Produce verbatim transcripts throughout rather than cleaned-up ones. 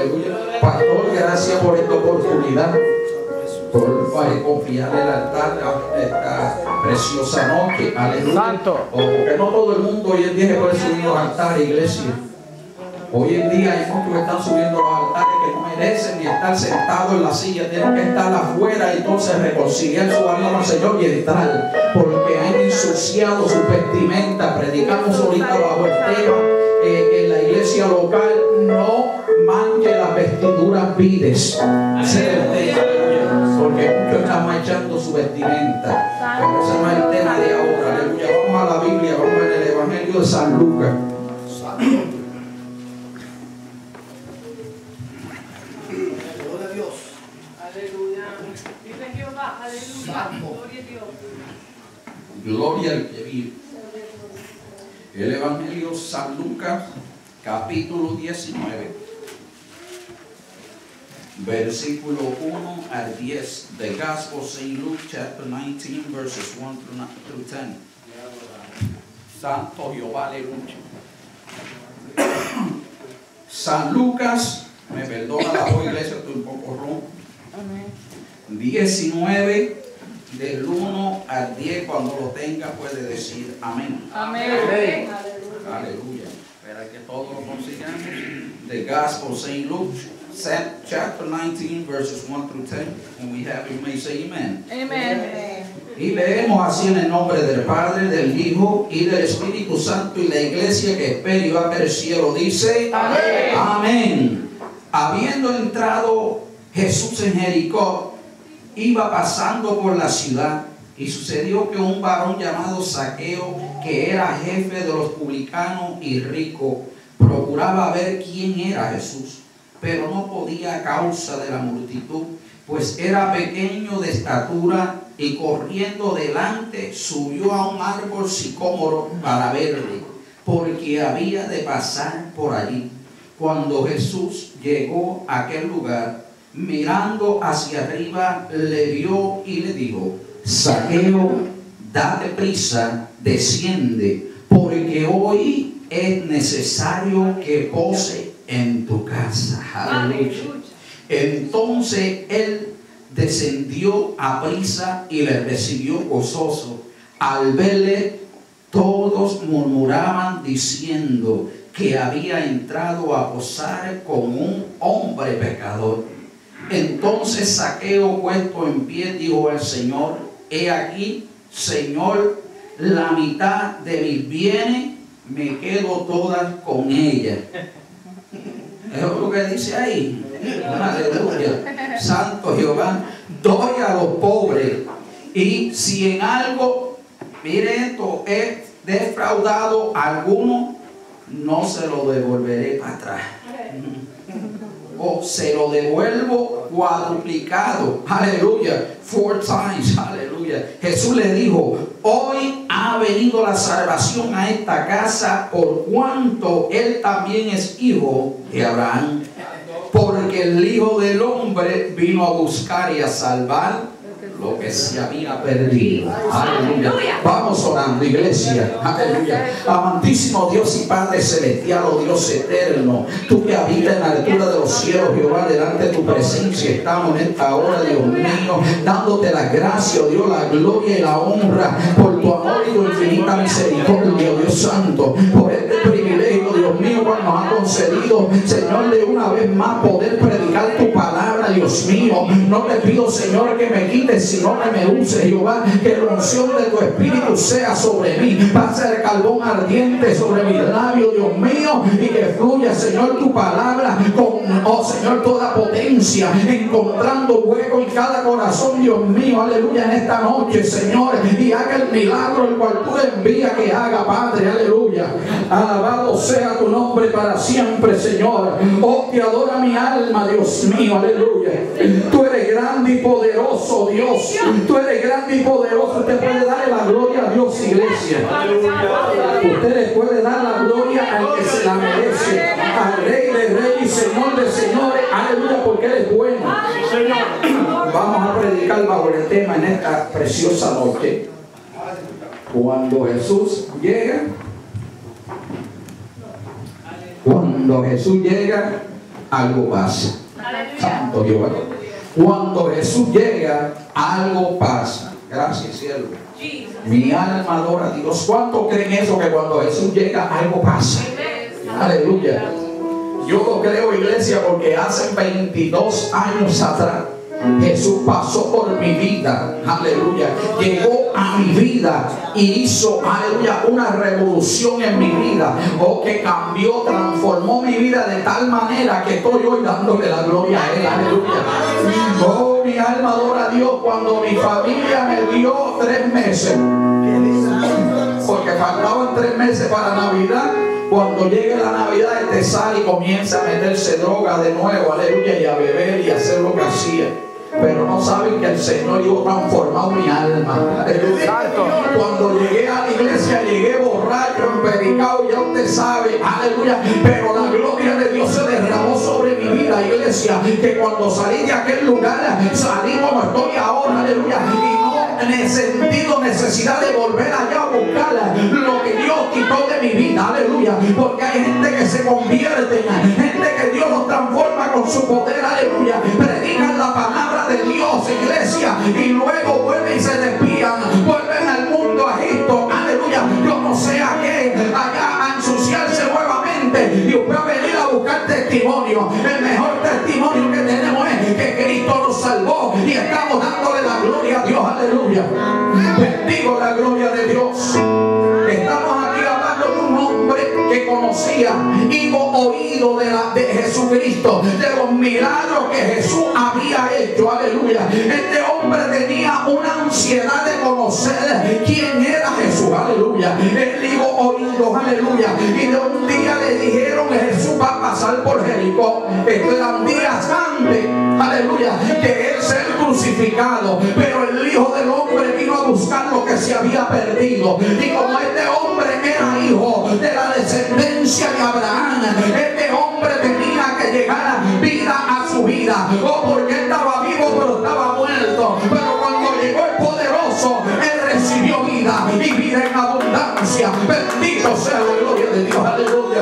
Aleluya. Pastor, gracias por esta oportunidad, por confiar el altar a esta preciosa noche. Aleluya. Santo. Porque no todo el mundo hoy en día puede subir los altares, iglesia. Hoy en día hay muchos que están subiendo los altares que no merecen ni estar sentados en la silla, tienen que estar afuera y entonces reconciliar su alma al Señor y entrar, porque han ensuciado su vestimenta. Predicamos ahorita bajo el tema eh, en la iglesia local: no manche las vestiduras vides. Ese es el tema, porque muchos están manchando su vestimenta. Pero ese no es el tema de ahora. Aleluya. Vamos a la Biblia, vamos en el Evangelio de San Lucas. Gloria al que vive. El Evangelio San Lucas, capítulo diecinueve, versículo uno al diez. The Gospel Saint Luke, chapter nineteen, verses one through ten. Santo Jehová, aleluya. San Lucas, me perdona la voz, iglesia, estoy un poco ronco. diecinueve, del uno al diez, cuando lo tenga puede decir amén. Amén. Amén. Aleluya. Espera que todos lo consigamos. The Gospel Saint Luke, chapter nineteen, verses one through ten. When we have it, you may say amen. Amen. Y leemos así en el nombre del Padre, del Hijo y del Espíritu Santo, y la iglesia que espera y va a ver el cielo dice amén. Amén. Habiendo entrado Jesús en Jericó, iba pasando por la ciudad, y sucedió que un varón llamado Zaqueo, que era jefe de los publicanos y rico, procuraba ver quién era Jesús, pero no podía a causa de la multitud, pues era pequeño de estatura, y corriendo delante subió a un árbol sicómoro para verle, porque había de pasar por allí. Cuando Jesús llegó a aquel lugar, mirando hacia arriba, le vio y le dijo: Zaqueo, date prisa, desciende, porque hoy es necesario que pose en tu casa. Aleluya. Entonces él descendió a prisa y le recibió gozoso. Al verle, todos murmuraban diciendo que había entrado a posar con un hombre pecador. Entonces Zaqueo, puesto en pie, dijo al Señor: he aquí, Señor, la mitad de mis bienes me quedo todas con ella. Eso es lo que dice ahí. Aleluya. Santo Jehová, doy a los pobres, y si en algo, mire esto, he defraudado a alguno, no se lo devolveré para atrás, o se lo devuelvo cuadruplicado. Aleluya. Four times. Aleluya. Jesús le dijo: hoy ha venido la salvación a esta casa, por cuanto él también es hijo de Abraham, porque el Hijo del Hombre vino a buscar y a salvar lo que se había perdido. Aleluya. Vamos orando, iglesia. Aleluya. Amantísimo Dios y Padre celestial, oh Dios eterno, tú que habitas en la altura de los cielos, Jehová, delante de tu presencia estamos en esta hora, Dios mío, dándote la gracia, oh Dios, la gloria y la honra por tu amor y tu infinita misericordia, oh Dios santo, por este privilegio, Dios mío, cual nos ha concedido, Señor, de una vez más poder predicar tu palabra, Dios mío. No te pido, Señor, que me quites, sino que me uses, Jehová, que la unción de tu Espíritu sea sobre mí, pase el carbón ardiente sobre mis labios, Dios mío, y que fluya, Señor, tu palabra con, oh Señor, toda potencia, encontrando hueco en cada corazón, Dios mío, aleluya, en esta noche, Señor, y haga el milagro el cual tú envías que haga, Padre, aleluya. Alabado sea tu nombre para siempre, Señor. Oh, te adora mi alma, Dios mío, aleluya. Tú eres grande y poderoso, Dios. Tú eres grande y poderoso. Usted puede darle la gloria a Dios, iglesia. Usted le puede dar la gloria al que se la merece, al Rey de Reyes y Señor de Señores. Aleluya, porque Él es bueno. Vamos a predicar bajo el tema en esta preciosa noche. Cuando Jesús llega, cuando Jesús llega algo pasa. Santo Dios. Cuando Jesús llega, algo pasa. Gracias, cielo. Mi alma adora a Dios. ¿Cuántos creen eso? Que cuando Jesús llega, algo pasa. Aleluya. Yo lo creo, iglesia, porque hace veintidós años atrás Jesús pasó por mi vida, aleluya, llegó a mi vida y hizo, aleluya, una revolución en mi vida, o que cambió, transformó mi vida de tal manera que estoy hoy dándole la gloria a Él, aleluya. Oh, mi alma adora a Dios. Cuando mi familia me dio tres meses, porque faltaban tres meses para Navidad. Cuando llegue la Navidad, este sale y comienza a meterse droga de nuevo, aleluya, y a beber y a hacer lo que hacía. Pero no saben que el Señor iba a transformar mi alma, aleluya. Cuando llegué a la iglesia, llegué borracho, empericado, ya usted sabe, aleluya. Pero la gloria de Dios se derramó sobre mi vida, iglesia. Que cuando salí de aquel lugar, salí como estoy ahora, aleluya. Y no he sentido necesidad de volver allá a buscar lo que Dios quitó de mi vida, aleluya. Porque hay gente que se convierte, gente que Dios los transforma con su poder, aleluya. Predican la palabra de Dios, iglesia, y luego vuelven y se desvían, vuelven al mundo, a Egipto, aleluya. Yo no sé a qué, allá a ensuciarse nuevamente, y usted va a venir a buscar testimonio. El mejor testimonio que tenemos es que Cristo nos salvó y estamos dándole la gloria a Dios, aleluya. Bendigo la gloria de Dios. Estamos aquí hablando de un hombre que conocía y oído de, la, de Jesucristo, de los milagros que Jesús había hecho, aleluya. Este hombre tenía una ansiedad de conocer quién era Jesús, aleluya. Él dijo oído, aleluya. Y de un día le dijeron que Jesús va a pasar por Jericó. Esto eran días antes, aleluya, que él ser crucificado. Pero el Hijo del Hombre vino a buscar lo que se había perdido. Y como este hombre era hijo de la descendencia de Abraham, este hombre tenía que llegar a vida a su vida. O porque él estaba vivo, pero estaba muerto. Pero cuando llegó el poderoso, él recibió vida y vida en abundancia. Bendito sea la gloria de Dios, aleluya.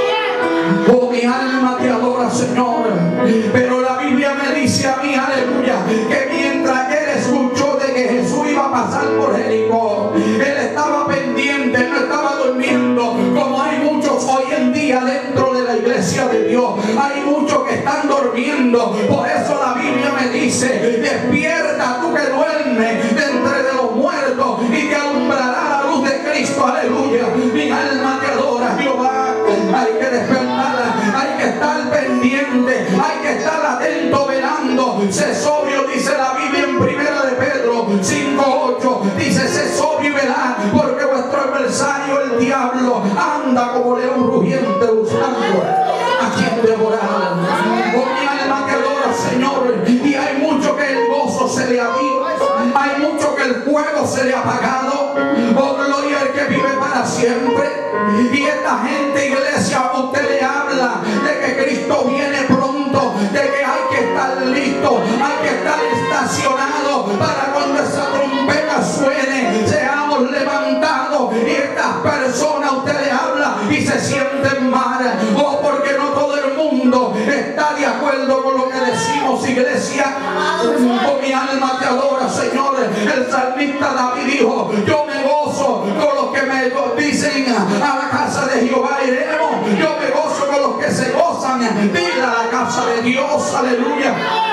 Oh, mi alma te adora, Señor. Pero la Biblia me dice a mí, aleluya, que mientras él escuchó de que Jesús iba a pasar por Jericó, él estaba pendiente, no estaba durmiendo, como hay muchos hoy en día dentro de la iglesia de Dios. Hay muchos que están durmiendo. Por eso la Biblia me dice: despierta tú que duermes de entre de los muertos, y te alumbrará la luz de Cristo, aleluya. Mi alma te adora, Jehová. Hay que despertar, hay que estar pendiente, hay que estar atento, velando. Sé sobrio, dice la Biblia en primera de Pedro cinco ocho. Dice: sé sobrio y velad, porque vuestro adversario el diablo anda como león rugiente buscando a quien devorar. Oh, mi alma que adora, Señor. Y hay mucho que el gozo se le ha ido, hay mucho que el fuego se le ha apagado. Oh, gloria al que vive para siempre. Y esta gente, iglesia, usted le habla de que Cristo viene pronto, de que hay que estar listo, hay que estar estacionado para cuando esa trompeta suene, seamos levantados. Y estas personas usted le habla y se sienten mal. Oh, porque no todo el mundo está de acuerdo con lo que decimos, iglesia. Oh, mi alma te adora, Señor. El salmista David dijo: yo me gozo con los que me dicen a la casa de Jehová iremos. Yo me gozo con los que se gozan de la casa de Dios, aleluya.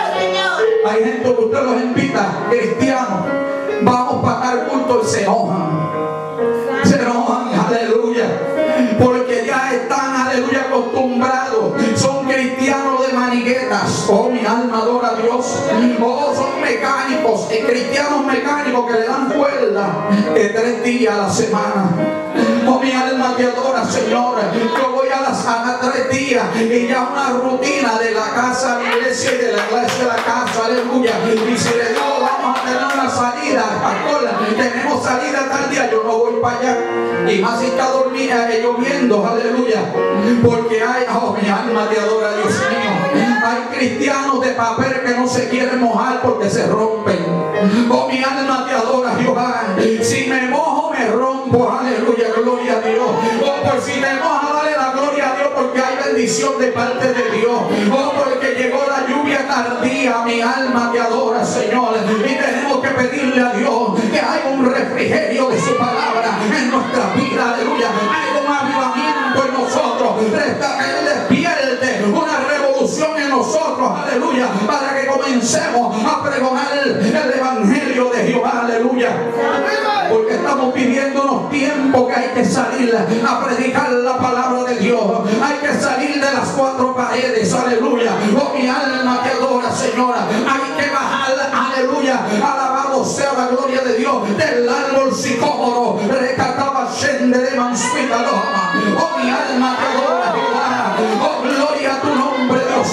Hay gente que usted los invita, cristianos, vamos para tal culto, y se enojan, se enojan, aleluya, porque ya están, aleluya, acostumbrados. Son cristianos de maniguetas. Oh, mi alma adora a Dios. Oh, son mecánicos, eh, cristianos mecánicos que le dan cuerda eh, tres días a la semana. Oh, mi alma te adora, Señor. Yo voy a las a tres días y ya una rutina de la casa a la iglesia y de la iglesia a la casa, aleluya. Y si le digo vamos a tener una salida, pastor, tenemos salida tal día, yo no voy para allá. Y más si está dormida, eh, lloviendo, aleluya. Porque hay, oh, mi alma te adora, Dios mío. Hay cristianos de papel que no se quieren mojar porque se rompen. Oh, mi alma te adora, Jehová. Si me mojo, me rompo, aleluya, gloria a Dios. Oh, por si me moja, dale la gloria a Dios, porque hay bendición bendición de parte de Dios. Oh, porque llegó la lluvia tardía, mi alma te adora, Señor. Y tenemos que pedirle a Dios que haya un refrigerio de su palabra en nuestra vida, aleluya. Hay un avivamiento en nosotros, resta que Él despierte una revolución en nosotros, aleluya, para que comencemos a pregonar el evangelio de Jehová, aleluya. Porque estamos viviendo unos tiempos que hay que salir a predicar la palabra de Dios. Hay que salir de las cuatro paredes, aleluya. Oh, mi alma te adora, Señora. Hay que bajar, aleluya. Alabado sea la gloria de Dios. Del árbol sicómoro, recataba shende de mansuita loma. Oh, mi alma te adora, Jehová. Oh, gloria a tu nombre, Dios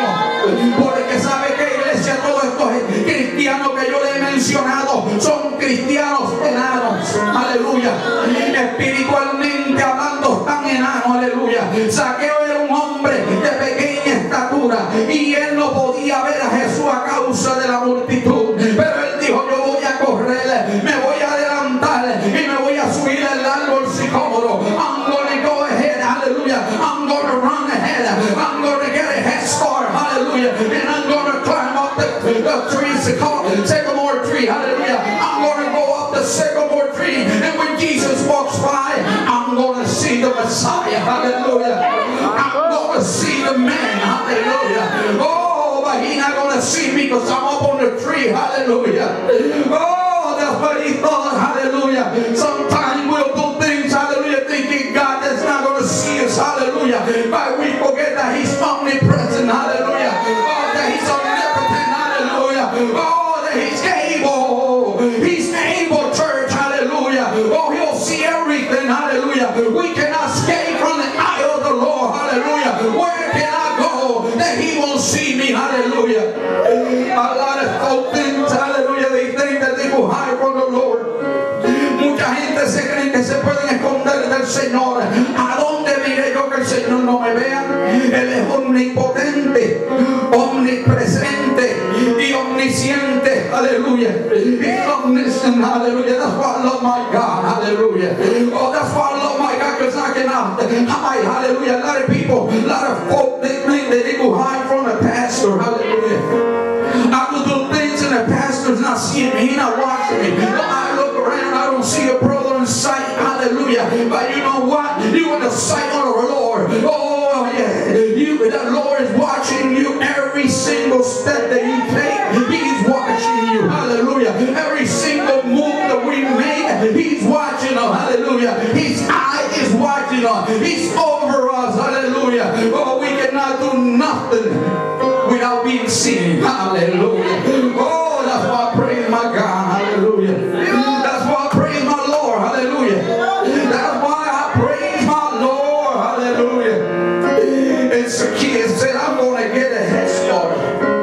mío. Porque sabe que, iglesia, todos estos cristianos que yo le he mencionado son cristianos enanos, aleluya. Espiritualmente hablando, están enanos, aleluya. Zaqueo era un hombre de pequeña estatura y él no podía ver a Jesús a causa de la multitud, pero él dijo: yo voy a correr, me voy a adelantar y me voy a subir al árbol sicómoro. I'm gonna go ahead, hallelujah. I'm gonna run ahead. I'm gonna get a head start, hallelujah. And I'm gonna climb up the, the tree, sycamore tree, hallelujah. I'm gonna go up the sycamore tree, and when Jesus walks by, I'm gonna see the Messiah, hallelujah. I'm gonna see the man, hallelujah. Oh, but he's not gonna see me because I'm up on the tree, hallelujah. Oh, that's what he thought, hallelujah. Sometimes we'll do things, hallelujah, thinking God is not gonna see us, hallelujah. But we forget that he's omnipresent, hallelujah. Oh, that he's omnipotent, hallelujah. Oh, that he's able. He's able, church, hallelujah. Oh, he'll see everything, hallelujah. We cannot escape from the eye of the Lord, hallelujah. Where can I go that he won't see me, hallelujah? A lot of folk things, hallelujah, they think that they will hide from the Lord. Mucha gente se cree que se pueden esconder del Señor. ¿A dónde miré yo que el Señor no me vea? Él es omnipotente, omnipresente y omnisciente, aleluya. He's omniscient, hallelujah. That's why I love my God, hallelujah. Oh, that's why I love my God, because I cannot hide, hallelujah. A lot of people, a lot of folk, they think that they will hide from the pastor, hallelujah. I will do things and the pastor's not seeing me, he's not watching me. No, I look around, I don't see a brother in sight, hallelujah. But you know what? You in the sight of the Lord. Oh yeah, you, the Lord is watching you every single step that you take. He's watching you, hallelujah. Every single move that we make, he's watching us, hallelujah. His eye is watching us. He's over us, hallelujah. Oh, we cannot do nothing without being seen, hallelujah. Oh, that's why I praise my God, hallelujah. That's why I praise my Lord, hallelujah. That's why I praise my Lord, hallelujah. And Zacchaeus said, I'm going to get a head start.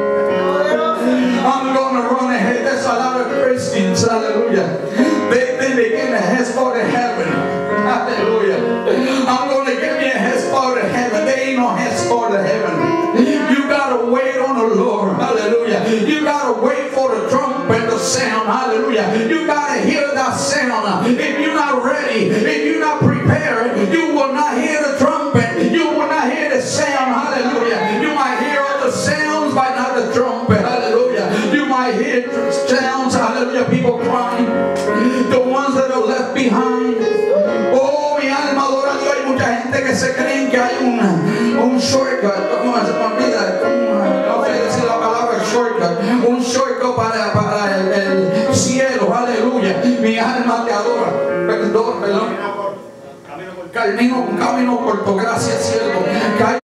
I'm going to run ahead. That's a lot of Christians, hallelujah. They think they get a head start in heaven, hallelujah. I'm going to get me a head start in heaven. There ain't no head start in heaven. You gotta wait on the Lord, hallelujah. You gotta wait for the trumpet to sound, hallelujah. You gotta hear that sound. If you're not ready, if you're not prepared, you will not hear the trumpet. You will not hear the sound, hallelujah. You might hear other sounds, but not the trumpet, hallelujah. You might hear sounds, hallelujah, people crying, the ones that are left behind. Oh, mi alma adora a Dios. Hay mucha gente que se creen que hay un, un shortcut. ¿Cómo se me olvida? No sé decir la palabra shortcut. Un shortcut para, para el, el cielo. Aleluya. Mi alma te adora. Perdón, perdón. Camino, un camino corto. Gracias, cielo.